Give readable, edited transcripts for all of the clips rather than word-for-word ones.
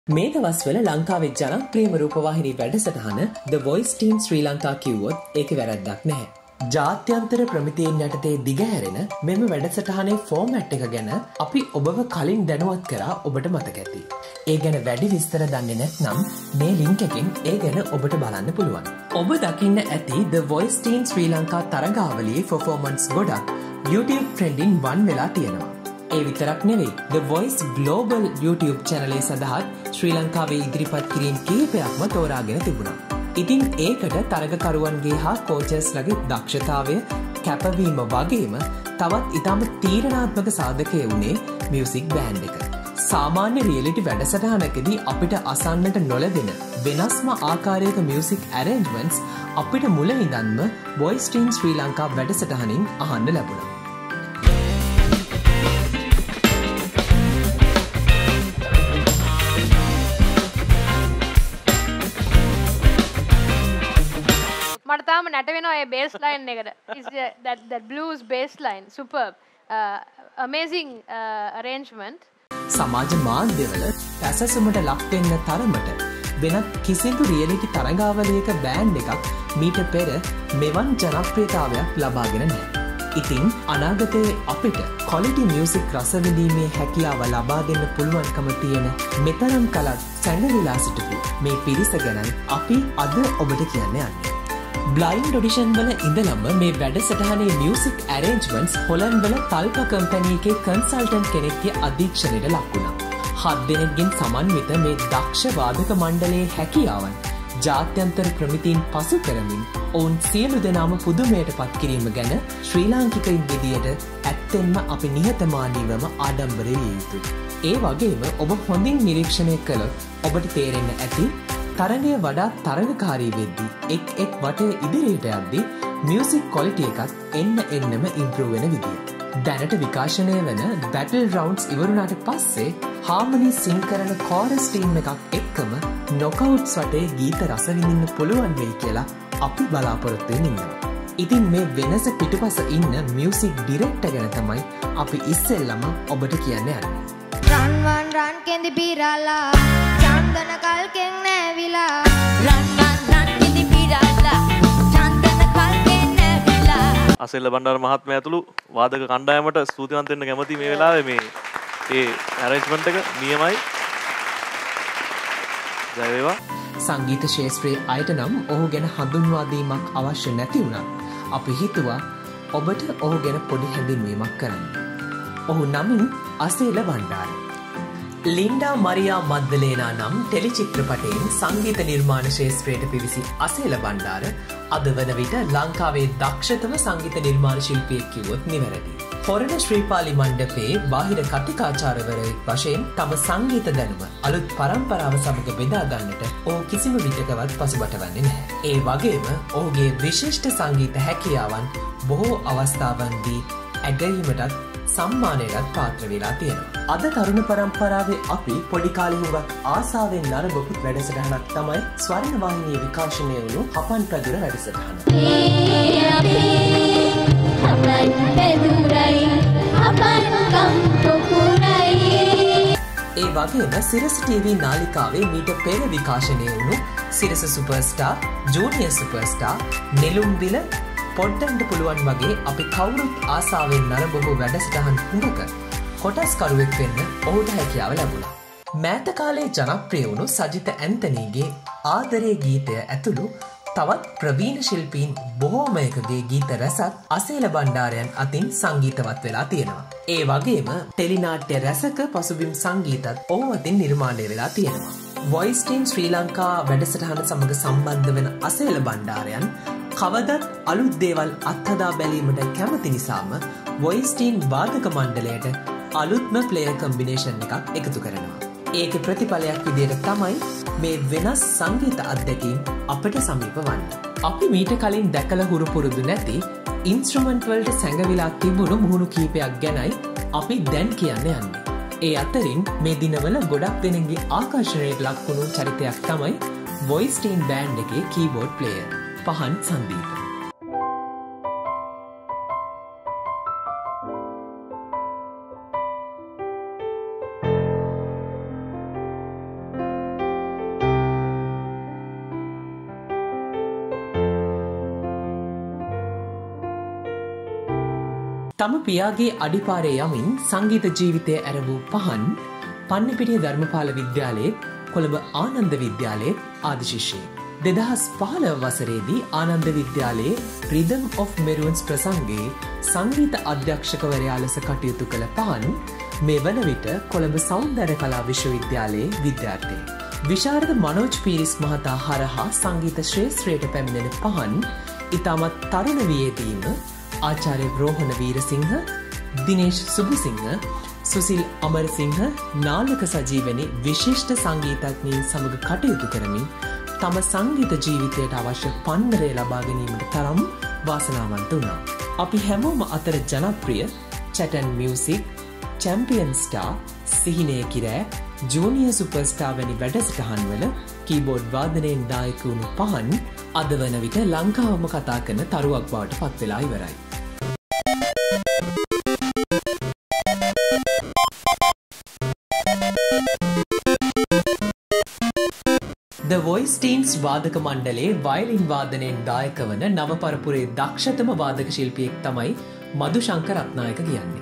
මේ දවස්වල ලංකාවේ ජනප්‍රියම රූපවාහිනී වැඩසටහන The Voice Team ශ්‍රී ලංකා කිව්වොත් ඒකේ වැරද්දක් නැහැ. ජාත්‍යන්තර ප්‍රමිතියෙන් යටතේ දිගහැරෙන මෙම වැඩසටහනේ ෆෝමැට් එක ගැන අපි ඔබව කලින් දැනුවත් කරා ඔබට මතක ඇති. ඒ ගැන වැඩි විස්තර දන්නේ නැත්නම් මේ ලින්ක් එකෙන් ඒ ගැන ඔබට බලන්න පුළුවන්. ඔබ දකින්න ඇති The Voice Team Sri Lanka තරගාවලියේ performance ගොඩක් YouTube trending 1 වෙලා තියෙනවා. ඒ විතරක් නෙවෙයි The Voice Global YouTube channel එක සඳහා ශ්‍රී ලංකාවේ ඉදිරිපත් කිරීම් කිහිපයක්ම තෝරාගෙන තිබුණා. ඉතින් ඒකට තරගකරුවන්ගේ හා කෝචර්ස්ලගේ දක්ෂතාවය කැපවීම වගේම තවත් ඉතාම තීරණාත්මක සාධකය වුණේ මියුසික් බෑන්ඩ් එක. සාමාන්‍ය රියලිටි වැඩසටහනකදී අපිට අසන්නට නොලැබෙන වෙනස්ම ආකාරයක මියුසික් ඇරේන්ජ්මන්ට්ස් අපිට මුල ඉඳන්ම Voice Team ශ්‍රී ලංකා වැඩසටහනින් අහන්න ලැබුණා. මට තාම නැට වෙනවා ඒ බේස් ලයින් එකට. is that blues bass line superb amazing arrangement. සමාජ මාධ්‍යවල පැසසුමට ලක් වෙන්න තරමට වෙනත් කිසිදු රියලිටි තරගාවලියක බෑන්ඩ් එකක් මීට පෙර මෙවන් ජනප්‍රියතාවයක් ලබාගෙන නැහැ. ඉතින් අනාගතයේ අපිට quality music රස විඳීමේ හැකියාව ලබා දෙන්න පුළුවන්කම තියෙන මෙතරම් කලක් සැඟවිලා සිටපු මේ පිරිස ගැනයි අපි අද ඔබට කියන්න යන්නේ. බ්ලයින්ඩ් ඔඩිෂන් වල ඉඳලම මේ වැඩසටහනේ මියුසික් ඇරේන්ජ්මන්ට්ස් හොලන්ඩ් වල තල්ප කම්පැනි එකේ කන්සල්ටන්ට් කෙනෙක්ගේ අධීක්ෂණයට ලක් වුණා. 7 දෙනෙක්ගෙන් සමන්විත මේ දක්ෂ වාදක මණ්ඩලයේ හැකියාවන් ජාත්‍යන්තර ප්‍රමිතීන් පසු කරමින් ඔවුන් සියලු දෙනාම පුදුමයට පත් කිරීම ගැන ශ්‍රී ලාංකිකයින් විදියට ඇත්තෙන්ම අපි නිහතමානීවම ආඩම්බරය විය යුතුයි. ඒ වගේම ඔබ හොඳින් නිරීක්ෂණය කළොත් ඔබට තේරෙන්න ඇති තරගය වඩා තරගකාරී වෙද්දී එක් වටේ ඉදිරියට යද්දී මියුසික් ක්වොලිටි එකත් එන්නම ඉම්ප්‍රූව් වෙන විදිය. දැනට විකාශනය වෙන බැටල් රවුන්ඩ්ස් ඉවරුණාට පස්සේ හාමනි සිං කරන කෝරස් ටීම් එකක් එක්කම නොකවුට්ස් වටේ ගීත රස විඳින්න පුළුවන් වෙයි කියලා අපි බලාපොරොත්තු වෙමින් ඉන්නවා. ඉතින් මේ වෙනස පිටුපස ඉන්න මියුසික් ඩිරෙක්ටර් ගැන තමයි අපි ඉස්සෙල්ලම ඔබට කියන්න යන්නේ. රන් කෙඳි බීරලා චන්දන කල්කෙන් නැවිලා රන් කෙඳි බීරලා චන්දන කල්කෙන් නැවිලා. අසෙල්ල බණ්ඩාර මහත්මයා ඇතුළු වාදක කණ්ඩායමට ස්තුතිවන්ත වෙන්න කැමතියි මේ වෙලාවේ මේ ඒ ඇරේන්ජ්මන්ට් එක නියමයි. ජය වේවා. සංගීත ශාස්ත්‍රයේ අයට නම් ඔහු ගැන හඳුන්වා දීමක් අවශ්‍ය නැති වුණා. අපි හිතුවා ඔබට ඔහු ගැන පොඩි හැඳින්වීමක් කරන්න. ඔහු නමින් Asela Bandara. Linda Maria Maddalena නම් ටෙලිචිත්‍රපටයෙන් සංගීත නිර්මාණ ශාස්ත්‍රයට පිවිසි අසේල බණ්ඩාර අද වන විට ලංකාවේ දක්ෂතම සංගීත නිර්මාණ ශිල්පියෙක් කිව්වොත් නිවැරදි. හොරණ ශ්‍රීපාලි මණ්ඩපයේ බාහිර කතිකාචාර්යවරයෙක් වශයෙන් තම සංගීත දැනුම අලුත් පරම්පරාව සමග බෙදා ගන්නට ඔහු කිසිම විටකවත් පසුබට වන්නේ නැහැ. ඒ වගේම ඔහුගේ විශිෂ්ට සංගීත හැකියාවන් බොහෝ අවස්ථාවන්දී ඇගයීමටත් සම්මානයටත් පාත්‍ර වෙලා තියෙනවා. අද තරුණ පරම්පරාවේ අපි පොඩි කාලේ හුඟක් ආසාවෙන් නරඹපු වැඩසටහනක් තමයි ස්වර්ණ වාහිනියේ විකාශනය වුණු හපන් පැදුර වැඩසටහන. ඒ වගේම සිරස TV නාලිකාවේ මීට පෙර විකාශනය වුණු සිරස සුපර්ස්ටාර්, ජූනියර් සුපර්ස්ටාර්, නෙළුම්බිල පොඩ්ඩන්ට පුළුවන් වගේ අපි කවුරුත් ආසාවෙන් නරඹපු වැඩසටහන් හුඟක කොටස්කරුවෙක් වෙන්න ඔහුට හැකියාව ලැබුණා. මෑත කාලේ ජනප්‍රිය වුණු සජිත ඇන්තනීගේ ආදරේ ගීතය ඇතුළු තවත් ප්‍රවීණ ශිල්පීන් බොහෝමයකගේ ගීත රැසක් අසේල බණ්ඩාරයන් අතින් සංගීතවත් වෙලා තියෙනවා. ඒ වගේම ටෙලිනාට්‍ය රැසක පසුබිම් සංගීතත් ඔහු අතින් නිර්මාණය වෙලා තියෙනවා. Voice Team ශ්‍රී ලංකා වැඩසටහන සමග සම්බන්ධ වෙන අසේල බණ්ඩාරයන් කවදත් අලුත් දේවල් අත්හදා බැලීමට කැමති නිසාම Voice Team වාදක මණ්ඩලයට අලුත්ම ප්ලේයර් කම්බිනේෂන් එකක් එකතු කරනවා. ඒක ප්‍රතිඵලයක් විදිහට තමයි මේ වෙනස් සංගීත අත්දැකීම් අපට සමීප වන්නේ. අපි මීට කලින් දැකලා හුරු පුරුදු නැති ඉන්ස්ට්‍රුමන්ට් වලට සැඟවිලා තිබුණු මුහුණු කීපයක් ගැනයි අපි දැන් කියන්න යන්නේ. ඒ අතරින් මේ දිනවල ගොඩක් දෙනෙක්ගේ ආකර්ෂණයට ලක් වුණු චරිතයක් තමයි Voice Team බෑන්ඩ් එකේ කීබෝඩ් ප්ලේයර් පහන් සංදීප. තම පියාගේ අඩිපාරේ යමින් සංගීත ජීවිතය ඇරවූ පහන් පන්නිපිටිය ධර්මපාල විද්‍යාලයේ කොළඹ ආනන්ද විද්‍යාලයේ ආදි ශිෂ්‍යයෙක්. 2015 වසරේදී ආනන්ද විද්‍යාලයේ Rhythm of Maroons ප්‍රසංගයේ සංගීත අධ්‍යක්ෂකවරයා ලෙස කටයුතු කළ පහන් මේ වන විට කොළඹ සෞන්දර්ය කලා විශ්වවිද්‍යාලයේ විද්‍යාර්ථයෙක්. විශාරද මනෝජ් පීරිස් මහතා හරහා සංගීත ශ්‍රේෂ්ත්‍රයට පැමිණෙන පහන් ඉතාමත් තරුණ වියේදීම ආචාර්ය රෝහණ වීරසිංහ, දිනේෂ් සුබසිංහ, සුසිල් අමරසිංහ, නාලක සජීවනි විශිෂ්ට සංගීතඥයින් සමග කටයුතු කරමින් තම සංගීත ජීවිතයට අවශ්‍ය පන්නරය ලබා ගැනීමට තරම් වාසනාවන්ත වුණා. අපි හැමෝම අතර ජනප්‍රිය චැටන් මියුසික්, චැම්පියන් ස්ටාර්, සිහිනය කිරෑ, ජූනියර් සුපර්ස්ටාර් වැනි වැඩසටහන්වල කීබෝඩ් වාදනයෙන් දායක වුණු පහන් අද වන විට ලංකාවම කතා කරන තරුවක් බවට පත් වෙලා ඉවරයි. The Voice Teens වාදක මණ්ඩලයේ වයලින් වාදනයෙන් දායක වන නව පරපුරේ දක්ෂතම වාදක ශිල්පියෙක් තමයි මදුශංකර රත්නායක කියන්නේ.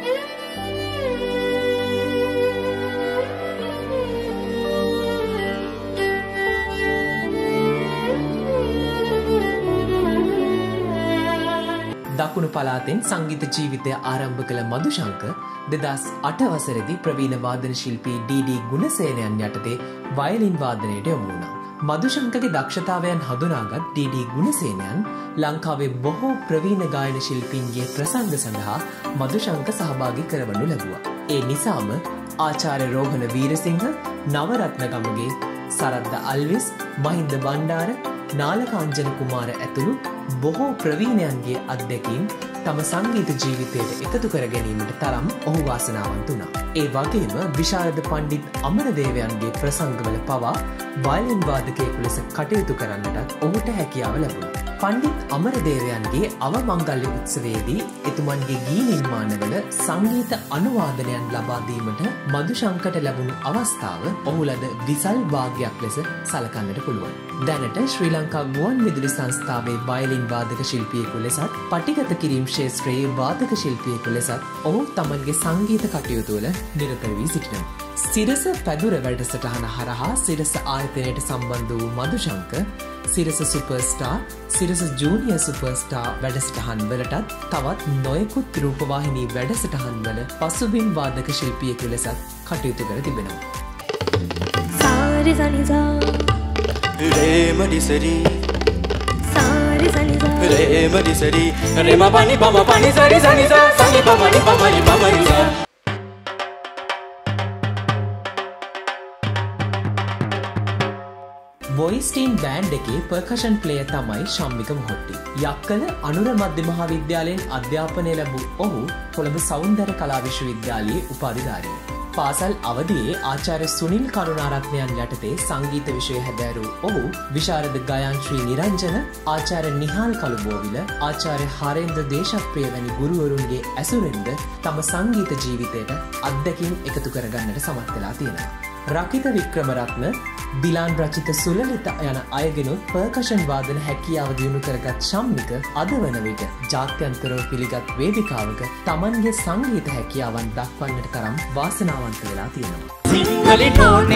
දකුණු පළාතෙන් සංගීත ජීවිතය ආරම්භ කළ මදුශංක 2008 වසරේදී ප්‍රවීණ වාදන ශිල්පී ඩී.ඩී. ගුණසේනයන් යටතේ වයලින් වාදනයට යොමු වුණා. මදුශංකගේ දක්ෂතාවයන් හඳුනාගත් ඩී.ඩී. ගුණසේනයන් ලංකාවේ බොහෝ ප්‍රවීණ ගායන ශිල්පීන්ගේ ප්‍රසංග සඳහා මදුශංක සහභාගී කරවනු ලැබුවා. ඒ නිසාම ආචාර්ය රෝහණ වීරසිංහ, නවරත්න ගමගේ, සරද්ද අල්විස්, මහින්ද බණ්ඩාර, නාලක අංජන කුමාර ඇතුළු බොහෝ ප්‍රවීණයන්ගේ අත්දැකීම් තම සංගීත ජීවිතයට එකතු කර ගැනීමට තරම් ඔහු වාසනාවන්ත වුණා. ඒ වගේම විශාරද පණ්ඩිත් අමරදේවයන්ගේ ප්‍රසංගවල පවා වයලින් වාදකයෙකු ලෙස කටයුතු කරන්නටත් ඔහුට හැකියාව ලැබුණා. පණ්ඩිත් අමරදේවයන්ගේ අවමංගල්‍ය උත්සවයේදී එතුමන්ගේ ගී නිර්මාණවල සංගීත අනුවාදනයන් ලබා දීමට මදුශංකට ලැබුණු අවස්ථාව ඔහු ලද විසල් භාග්‍යයක් ලෙස සලකන්නට පුළුවන්. දැනට ශ්‍රී ලංකා ගුවන් විදුලි සංස්ථාවේ වයලින් වාදක ශිල්පියෙකු ලෙසත් පටිගත කිරීම ක්ෂේත්‍රයේ වාදක ශිල්පියෙකු ලෙසත් ඔහු තමන්ගේ සංගීත කටයුතු වල නිරත වී සිටිනවා. සිරස පැදුර වැඩසටහන හරහා සිරස ආයතනයට සම්බන්ධ වූ Madushanka Sirasa superstar, Sirasa junior superstar වැඩසටහන් වලටත් තවත් නොයෙකුත් රූපවාහිනී වැඩසටහන් වල පසුබිම් වාදක ශිල්පියෙකු ලෙසත් කටයුතු කර තිබෙනවා. Sari Sanisa Re Madisari Sari Sanisa Re Madisari Re Ma Pani Pa Ma Pani Sari Sanisa Sani Pa Ma Ni Pa Ma Ni Pa Ma Ni Sa voice team band එකේ පර්කෂන් ප්ලේයර් තමයි ශම්මික මොහොට්ටි. යක්කල අනුර මධ්‍ය මහා විද්‍යාලයෙන් අධ්‍යාපනය ලැබූ ඔහු කොළඹ සෞන්දර්ය කලා විශ්වවිද්‍යාලයේ උපාධිධාරියෙක්. පාසල් අවදියේ ආචාර්ය සුනිල් කරුණාරත්නයන් යටතේ සංගීත විෂය හැදෑරූ ඔහු විශාරද ගයාන් ශ්‍රී නිරංජන, ආචාර්ය නිහාල් කළුබෝවිල, ආචාර්ය හරේන්ද්‍ර දේශප්‍රිය වැනි ගුරුවරුන්ගේ ඇසුරෙන්ද තම සංගීත ජීවිතයට අත්දැකීම් එකතු කරගන්නට සමත් වෙලා තියෙනවා. රකිත වික්‍රමරත්න, දිලාන් රචිත සුලලිත යන අයගෙනුත් පර්කෂන් වාදන හැකියාව දියුණු කරගත් ශම්මික අද වන විට ජාත්‍යන්තරව පිළිගත් වේදිකාවක තමන්ගේ සංගීත හැකියාවන් දක්වන්නට තරම් වාසනාවන්ත වෙලා තියෙනවා. Singali Tone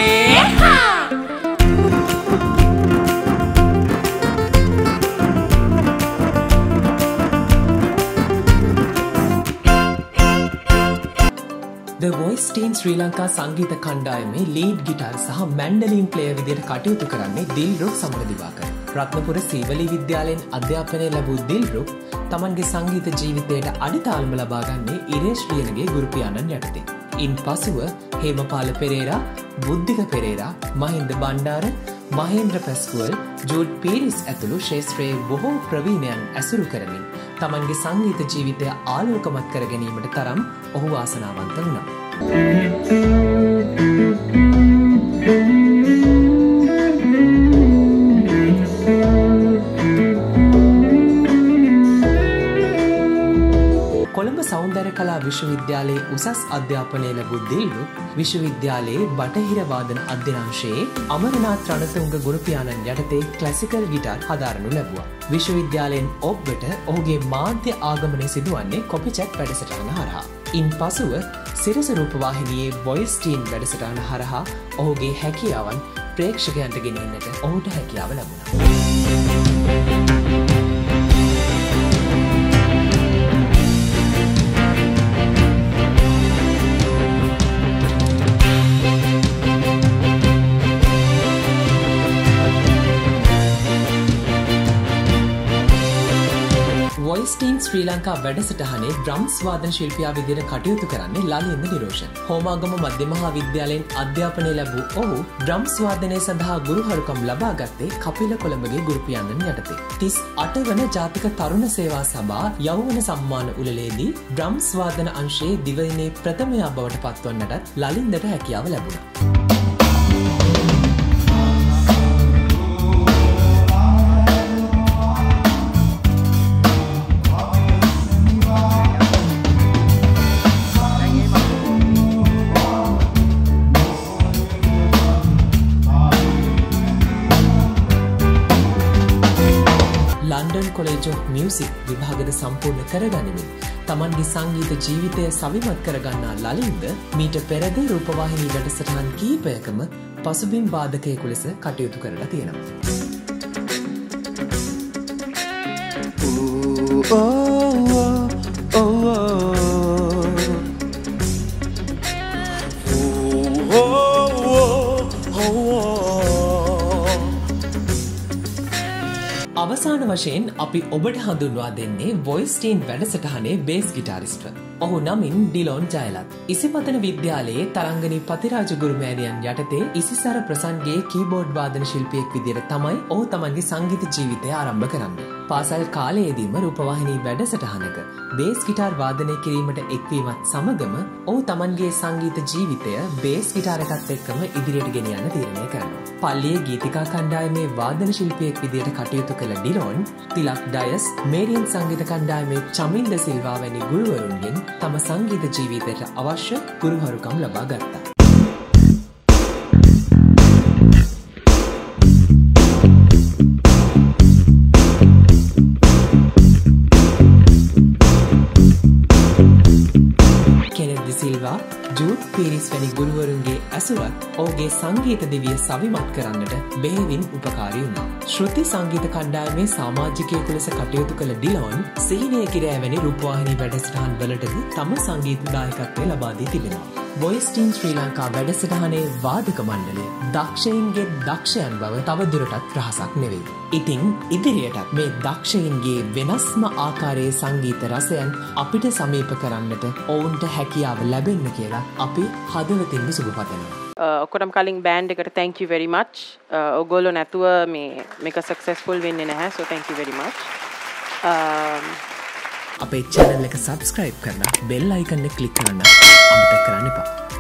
The Voice Teen ශ්‍රී ලංකා සංගීත කණ්ඩායමේ ලීඩ් ගිටාර් සහ මැන්ඩලින් ප්ලේයර් විදිහට කටයුතු කරන්නේ දිල්රුක් සමරදිවාකර. රත්නපුර සීවලී විද්‍යාලයෙන් අධ්‍යාපනය ලැබූ දිල්රුක් තමන්ගේ සංගීත ජීවිතයට අඩිතාලම ලබා ගන්නේ ඉරේෂ් ලියනගේ ගුරු පියාණන් යටතේ. ඉන් පසුව හේමපාල පෙරේරා, බුද්ධික පෙරේරා, මහින්ද බණ්ඩාර, මහේන්ද්‍ර පැස්කුවල්, ජූඩ් පීරිස් ඇතුළු ක්ෂේත්‍රයේ බොහෝ ප්‍රවීණයන් ඇසුරු කරමින් තමන්ගේ සංගීත ජීවිතය ආලෝකමත් කර ගැනීමට තරම් ඔහු වාසනාවන්ත වුණා. කොළඹ සෞන්දර්ය කලා විශ්වවිද්‍යාලයේ උසස් අධ්‍යාපනය ලැබූ දිල්රු විශ්වවිද්‍යාලයේ බටහිර වාදන අධ්‍යනාංශයේ අමරනාත් රණතුංග ගුරුපියාණන් යටතේ ක්ලාසිකල් ගිටාර් හදාරනු ලැබුවා. විශ්වවිද්‍යාලයෙන් ඔබ්බට ඔහුගේ මාධ්‍ය ආගමනය සිදුවන්නේ කොපිචැට් වැඩසටහන හරහා. ඉන් පසුව සිරස රූපවාහිනියේ වොයිස් ටීන් වැඩසටහන හරහා ඔහුගේ හැකියාවන් ප්‍රේක්ෂකයන්ට ගෙනෙන්නට ඔහුට හැකියාව ලැබුණා. වොයිස්ටීන් ශ්‍රී ලංකා වැඩසටහනේ ඩ්‍රම්ස් වාදන ශිල්පියා විදිහට කටයුතු කරන්නේ ලලින්ද නිරෝෂන්. හෝමාගම මධ්‍ය මහා විද්‍යාලයෙන් අධ්‍යාපනය ලැබූ ඔහු ඩ්‍රම්ස් වාදනය සඳහා ගුරුහරුකම් ලබා ගත්තේ කපිල කොළඹගේ ගුරුපියාණන් යටතේ. 38 වන ජාතික තරුණ සේවා සභා යෞවන සම්මාන උළෙලේදී ඩ්‍රම්ස් වාදන අංශයේ දිවයිනේ ප්‍රථමයා බවට පත්වන්නටත් ලලින්දට හැකියාව ලැබුණා. ලන්ඩන් කොලේජ් ඔෆ් මියුසික් විභාගද සම්පූර්ණ කරගනිමින් තමන්ගේ සංගීත ජීවිතය සවිමත් කරගන්නා ලලින්ද මීට පෙරද රූපවාහිනී වැඩසටහන් කිහිපයකම පසුබිම් වාදකයෙකු ලෙස කටයුතු කරලා තියෙනවා. අවසාන වශයෙන් අපි ඔබට හඳුන්වා දෙන්නේ වොයිස්ටීන් වැඩසටහනේ බේස් ගිටාරිස්ට්. ඔහු නමින් ඩිලොන් ජයලත්. ඉසිපතන විද්‍යාලයේ තරංගනී පතිරාජ ගුරුමෑණියන් යටතේ ඉසිසර ප්‍රසන්ගේ කීබෝඩ් වාදන ශිල්පියෙක් විදිහට තමයි ඔහු තමන්ගේ සංගීත ජීවිතය ආරම්භ කරන්නේ. පාසල් කාලයේදීම රූපවාහිනී වැඩසටහනක බේස් ගිටාර් වාදනය කිරීමට එක්වීමත් සමගම ඔහු තමන්ගේ සංගීත ජීවිතය බේස් ගිටාර් එකත් එක්කම ඉදිරියට ගෙන යන්න තීරණය කරනවා. පල්ලියේ ගීතිකා කණ්ඩායමේ වාදන ශිල්පියෙක් විදිහට කටයුතු කළ ඩිලොන් තිලක් ඩයස් මේරියන් සංගීත කණ්ඩායමේ චමින්ද සිල්වා වැනි ගුරුවරුන්ගෙන් තම සංගීත ජීවිතයට අවශ්‍ය ගුරුහරුකම් ලබා ගත්තා. සිල්වා ජූඩ් පීරිස් වැනි ගුරුවරුන්ගේ ඇසුරත් ඔහුගේ සංගීත දිවිය සවිමත් කරන්නට බෙහෙවින් උපකාරී වුණා. ශ්‍රුති සංගීත කණ්ඩායමේ සමාජිකයෙකු ලෙස කටයුතු කළ ඩිලොන් සිහිනය කිරෑ වැනි රූපවාහිනී වැඩසටහන් වලටද තම සංගීත දායකත්වය ලබා දී තිබෙනවා. වොයිස්ටීන් ශ්‍රී ලංකා වැඩසටහනේ වාදක මණ්ඩලය දක්ෂයින්ගේ දක්ෂයන් බව තවදුරටත් රහසක් නෙවෙයි. ඉතින් ඉදිරියටත් මේ දක්ෂයින්ගේ වෙනස්ම ආකාරයේ සංගීත රසයන් අපිට සමීප කරන්නට ඔවුන්ට හැකියාව ලැබෙන්න කියලා අපි හදවතින්ම සුබ පතනවා. ඔක්කොටම කලින් බෑන්ඩ් එකට thank you very much. ඔයගොල්ලෝ නැතුව මේක successful වෙන්නේ නැහැ. so thank you very much. අපේ channel එක subscribe කරලා bell icon එක click කරන්න අමතක කරන්න එපා.